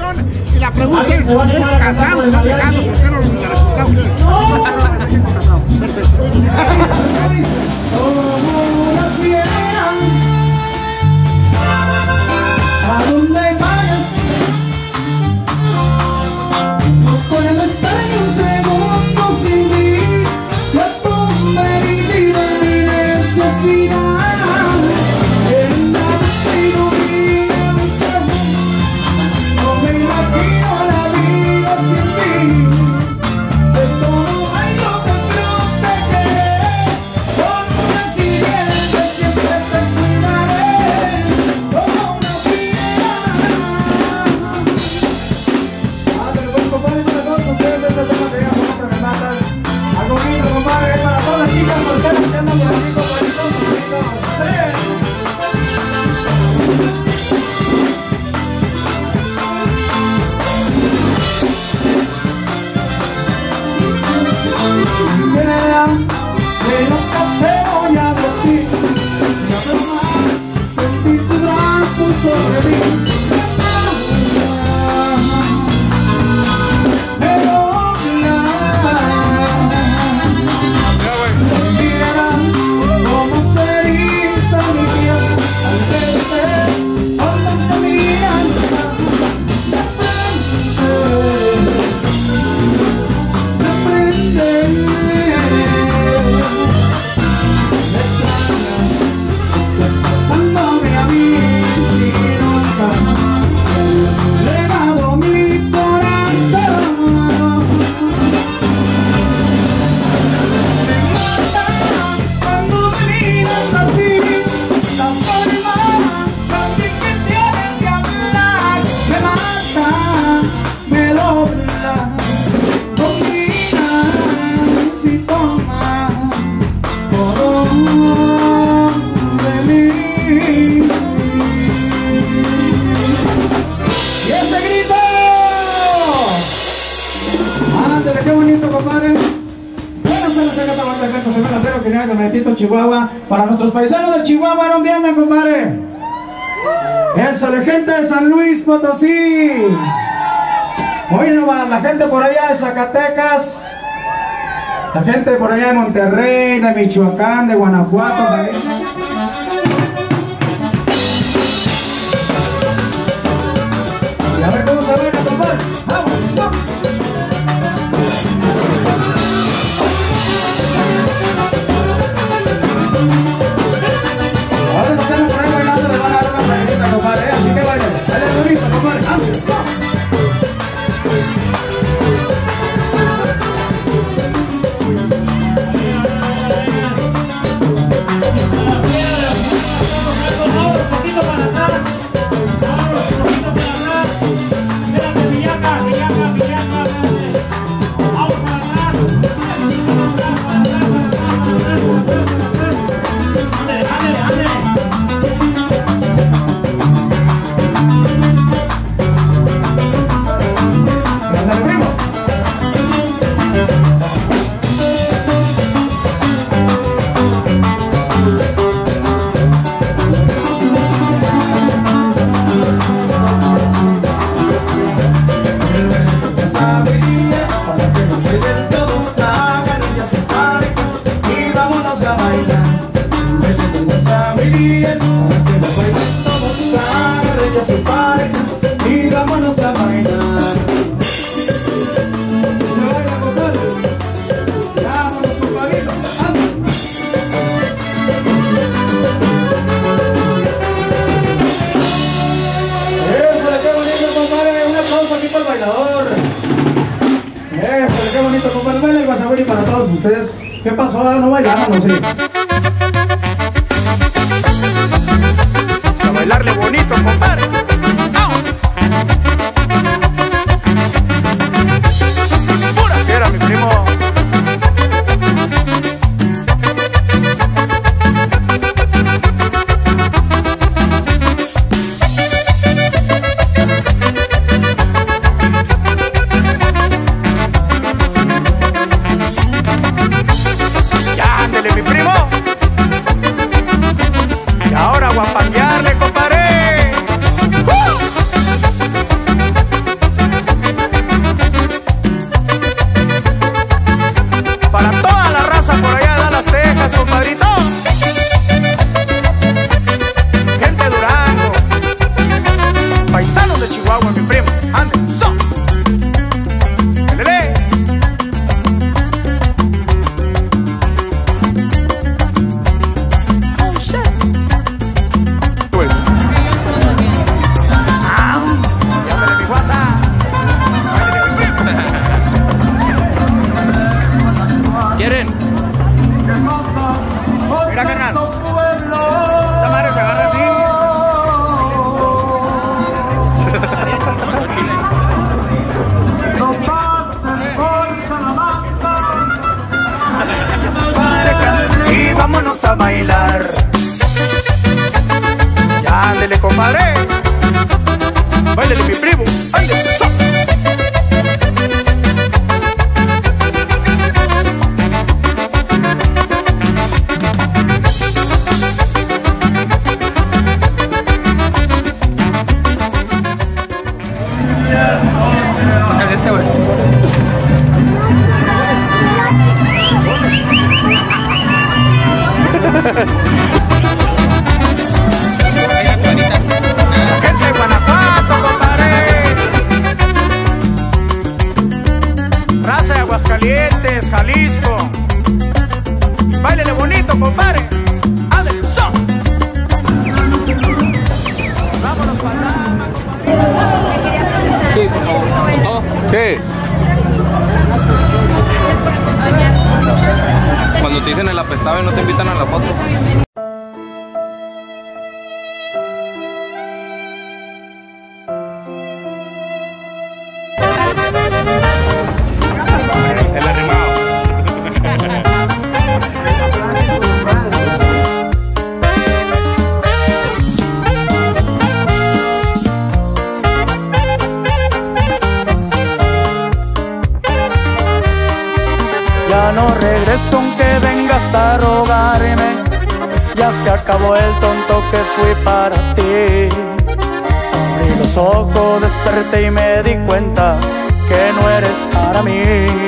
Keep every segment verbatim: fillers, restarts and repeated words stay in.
canción y la pregunta es, ¿es casado, está pegado, soltero, universitado, qué? Perfecto. A donde vayas, no puedo estar ni un segundo sin ti. Ya es convertido en mi necesidad. En la destino mía mi ser. No me imagino la vida sin ti. De todo año te protegeré. Con una siguiente siempre te cuidaré. Como una fiera. Ándale pues compadre, para todos ustedes este tema que digamos siempre me matas. Algo bonito compadre, es para todas las chicas solteras que andan por aquí compadre. Tres. Mira, que nunca te voy a decir. Una vez más, sentí tu brazo sobre mí. Me dobla. Mira cómo se eriza mi piel al verte, cuando te miran de pasándome a mí sin nunca le he dado mi corazón. Me mata cuando me miras así, la forma también que tienes de hablar. Me mata, me dobla, combinas y tomas todo de mí. ¡Y ese grito! Ándale, qué bonito, compadre. Bueno, se nos haga tomar defecto, se me la tengo que viene de Metito, Chihuahua. Para nuestros paisanos de Chihuahua, ¿dónde andan, compadre? Eso, la gente de San Luis Potosí. Oye, nomás, la gente por allá de Zacatecas. La gente por allá de Monterrey, de Michoacán, de Guanajuato también. Y a ver cómo se ven a tomar. ¡Vamos! Ahora nos quedamos por ahí bailando, le van a dar una pañita, compadre. Así que vayan, dale bonito, compadre. ¡Vamos! Para todos ustedes, ¿qué pasó? ¿No bailaron o sí? A bailarle bonito, compadre. Pura fiera, mi primo. Mi primo. Y ahora guapanguearle, compadre. ¡Uh! Báilele mi primo, ande, so. Este güey. Gente de Guanajuato, compadre. Raza de Aguascalientes, Jalisco. Báilele bonito, compadre. Ándale, son. Vámonos para allá, compadre. Sí, por favor. Sí. Cuando te dicen el apestado y no te invitan a la foto. El arrimado. Ya no regreso aunque vengas a rogarme. Ya se acabó el tonto que fui para ti. Abrí los ojos, desperté y me di cuenta que no eres para mí.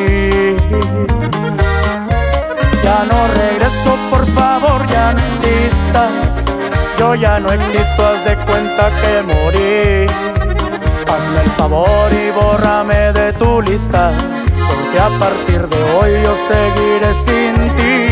Ya no regreso, por favor, ya no existas. Yo ya no existo, haz de cuenta que morí. Hazme el favor y bórrame de tu lista, porque a partir de hoy yo seguiré sin ti.